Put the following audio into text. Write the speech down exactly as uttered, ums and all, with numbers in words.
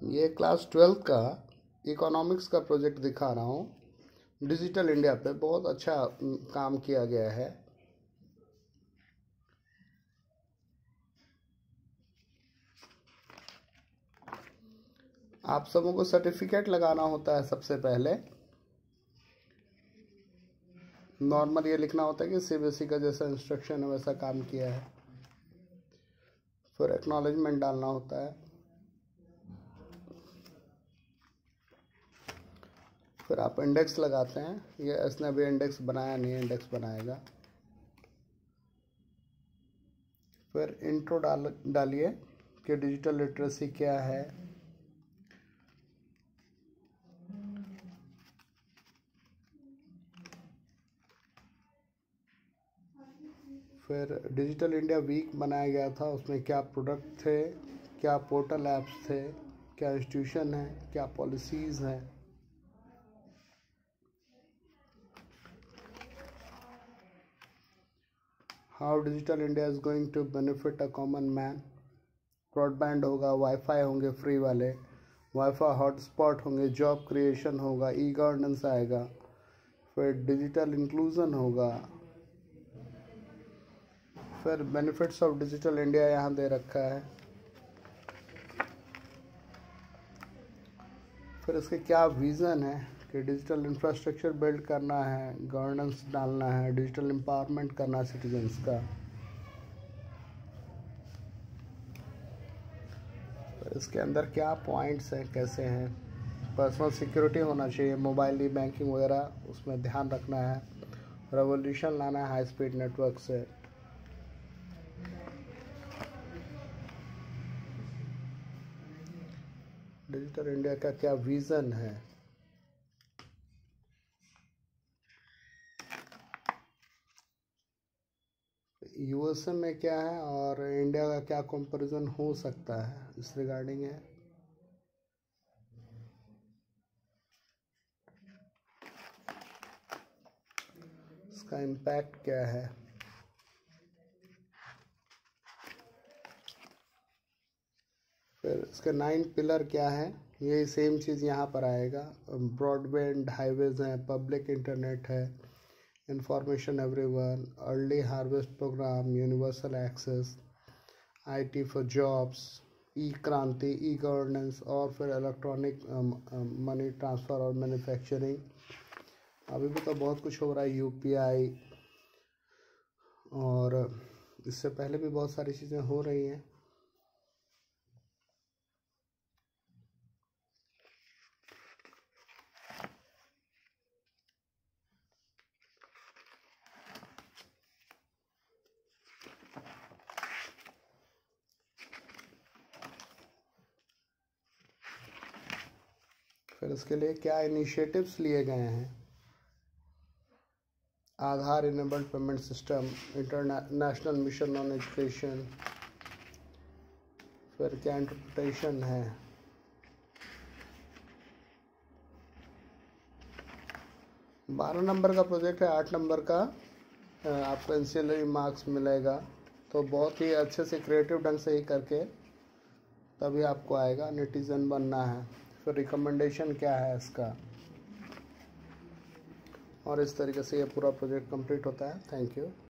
ये class twelfth का economics का प्रोजेक्ट दिखा रहा हूँ। डिजिटल इंडिया पे बहुत अच्छा काम किया गया है। आप सबों को सर्टिफिकेट लगाना होता है। सबसे पहले नॉर्मल ये लिखना होता है कि सीबीएसई का जैसा इंस्ट्रक्शन है वैसा काम किया है। फिर एक्नॉलेजमेंट डालना होता है। फिर आप इंडेक्स लगाते हैं। ये इसने अभी इंडेक्स बनाया नहीं, इंडेक्स बनाएगा। फिर इंट्रो डाल डालिए कि डिजिटल लिटरेसी क्या है। फिर डिजिटल इंडिया वीक बनाया गया था, उसमें क्या प्रोडक्ट थे, क्या पोर्टल ऐप्स थे, क्या इंस्टीट्यूशन है, क्या पॉलिसीज़ हैं। How digital India is going to benefit a common man. Broadband होगा, वाईफाई होंगे फ्री वाले, वाईफाई हॉटस्पॉट होंगे, जॉब क्रिएशन होगा, ई गवर्नेंस आएगा, फिर डिजिटल इंक्लूजन होगा। फिर बेनिफिट्स ऑफ डिजिटल इंडिया यहाँ दे रखा है। फिर इसके क्या विज़न है कि डिजिटल इंफ्रास्ट्रक्चर बिल्ड करना है, गवर्नेंस डालना है, डिजिटल एम्पावरमेंट करना है सिटीजन्स का। फिर इसके अंदर क्या पॉइंट्स हैं, कैसे हैं। पर्सनल सिक्योरिटी होना चाहिए, मोबाइल ई बैंकिंग वगैरह उसमें ध्यान रखना है। रेवोल्यूशन लाना है हाई स्पीड नेटवर्क से। डिजिटल इंडिया का क्या विज़न है। यूएसए में क्या है और इंडिया का क्या कंपैरिजन हो सकता है, इस रिगार्डिंग है। इसका इम्पैक्ट क्या है। फिर इसके नाइन पिलर क्या है, ये सेम चीज़ यहाँ पर आएगा। ब्रॉडबैंड हाईवेज हैं, पब्लिक इंटरनेट है, information everyone, early harvest programme, universal access, IT for jobs, e Kranti, e governance, और फिर इलेक्ट्रॉनिक मनी ट्रांसफ़र और मैन्युफैक्चरिंग। अभी भी तो बहुत कुछ हो रहा है, यूपीआई, और इससे पहले भी बहुत सारी चीज़ें हो रही हैं। फिर इसके लिए क्या इनिशिएटिव्स लिए गए हैं। Aadhaar enabled payment system, international mission on education. फिर क्या इंटरप्रिटेशन है। बारह नंबर का प्रोजेक्ट है, आठ नंबर का आपको एंसिलरी मार्क्स मिलेगा। तो बहुत ही अच्छे से क्रिएटिव ढंग से ही करके तभी आपको आएगा। नेटिजन बनना है। फिर रिकमेंडेशन क्या है इसका, और इस तरीके से ये पूरा प्रोजेक्ट कंप्लीट होता है। Thank you.